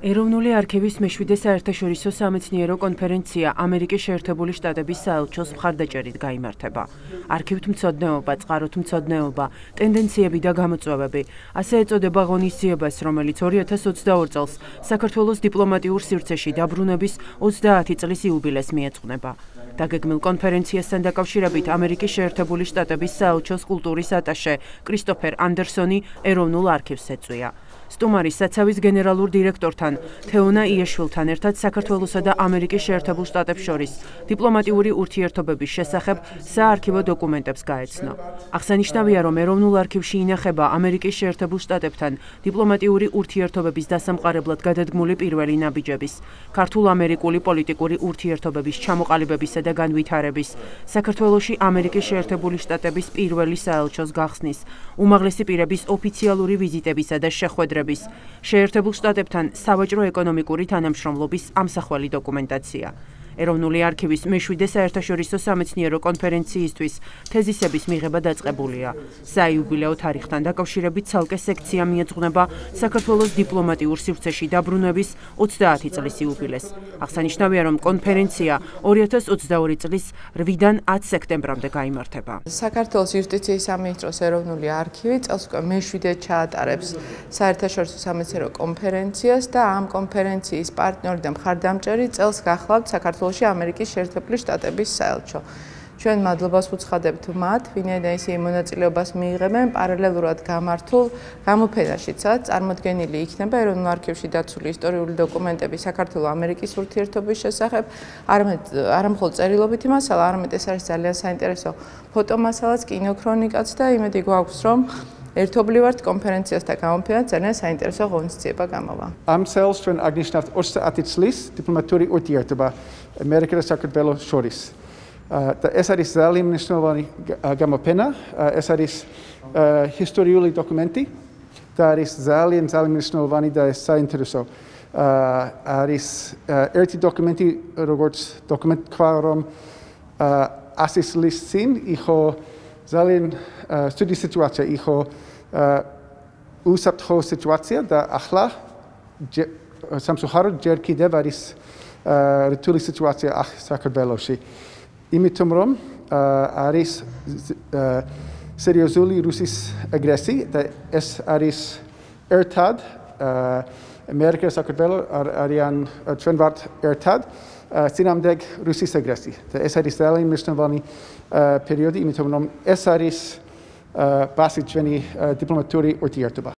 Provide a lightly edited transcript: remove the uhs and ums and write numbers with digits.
ეროვნული არქივის მე-7 საერთაშორისო სამეცნიერო კონფერენცია ამერიკის შეერთებული შტატების საელჩოს მხარდაჭერით გაიმართება. არქივთმცოდნეობა, წყაროთმცოდნეობა, ტენდენციები და გამოწვევები. ასე ეწოდება ღონისძიებას, რომელიც 2022 წელს საქართველოს დიპლომატიურ სივრცეში დაბრუნების 30 წლის იუბილეს მიეძღვნება. დაგეგმილ კონფერენციასთან დაკავშირებით ამერიკის შეერთებული შტატების საელჩოს კულტურის ატაშე კრისტოფერ ანდერსონი ეროვნულ არქივს ეწვია. სტუმარის საცავის გენერალურ დირექტორთან თეონა იეშვილთან ერთად საქართველოსა და ამერიკის შეერთებულ შტატებს შორის დიპლომატიური ურთიერთობების შესახებ საარქივო დოკუმენტებს გაეცნო. აღსანიშნავია, რომ ეროვნულ არქივში ინახება ამერიკის შეერთებულ შტატებთან დიპლომატიური ურთიერთობების დასამყარებლად გადადგმული პირველი ნაბიჯების, ქართულ-ამერიკული პოლიტიკური ურთიერთობების ჩამოყალიბებისა და განვითარების, საქართველოში ამერიკის შეერთებული შტატების პირველი საელჩოს გახსნის, უმაღლესი პირების ოფიციალური ვიზიტებისა და შეხვედრების, შეერთებულ შტატებთან სავაჭრო-ეკონომიკური თანამშრომლობის ამსახველი დოკუმენტაცია. ეროვნული არქივის მე-7 საერთაშორისო სამეცნიერო კონფერენციისთვის თეზისების მიღება დაწყებულია. საიუბილეო თარიღთან დაკავშირებით ცალკე სექცია მიეძღვნება საქართველოს დიპლომატიურ სივრცეში დაბრუნების 30 წლის იუბილეს. აღსანიშნავია, რომ კონფერენცია 2022 წლის 8-დან 10 სექტემბრამდე გაიმართება. საქართველოს იუსტიციის სამინისტროს ეროვნული არქივი წელს უკვე მე-7 ჩაატარებს საერთაშორისო სამეცნიერო კონფერენციას და ამ კონფერენციის პარტნიორი და მხარდამჭერი წელს გახლავთ საქართველოში ამერიკის შეერთებული შტატების საელჩო. ჩვენ მადლობას ვუცხადებთ მათ, ვინაიდან ისინი მონაწილეობას მიიღებენ პარალელურად გამართულ გამოფენაშიც, წარმოდგენილი იქნება ეროვნულ არქივში დაცული ისტორიული დოკუმენტები საქართველო-ამერიკის ურთიერთობის შესახებ, არა მხოლოდ წერილობითი მასალა, არამედ ეს არის ძალიან საინტერესო ფოტომასალაც, კინოქრონიკაც და იმედი გვაქვს, რომ ერთობლივად კონფერენციას და გამოფენას ძალიან საინტერესო ღონისძიება გამოვა. ამ წელს ჩვენ აღნიშნავთ 30 წლის დიპლომატიური ურთიერთობა ამერიკა და საქართველოს შორის. ეს არის ძალიან მნიშვნელოვანი გამოფენა, ეს არის ისტორიული დოკუმენტი და არის ძალიან მნიშვნელოვანი და საინტერესო. არის ერთი დოკუმენტი, როგორც დოკუმენტი თქვა, რომ 100 წლის წინ იყო ძალიან სტუდი სიტუაცია, იყო უსაფრთხო სიტუაცია და ახლა სამწუხაროდ ჯერ კიდევ არის რთული სიტუაცია საქართველოში. იმიტომ რომ არის სერიოზული რუსის აგრესია და ეს არის ერთად ამერიკა და საქართველო არიან ჩვენ ვართ ერთად წინამდეგ რუსის აგრესია. ეს არის ძალიან მნიშვნელოვანი პერიოდი, იმიტომ რომ ეს არის ბაზი ჩვენი დიპლომატიური ურთიერთობა.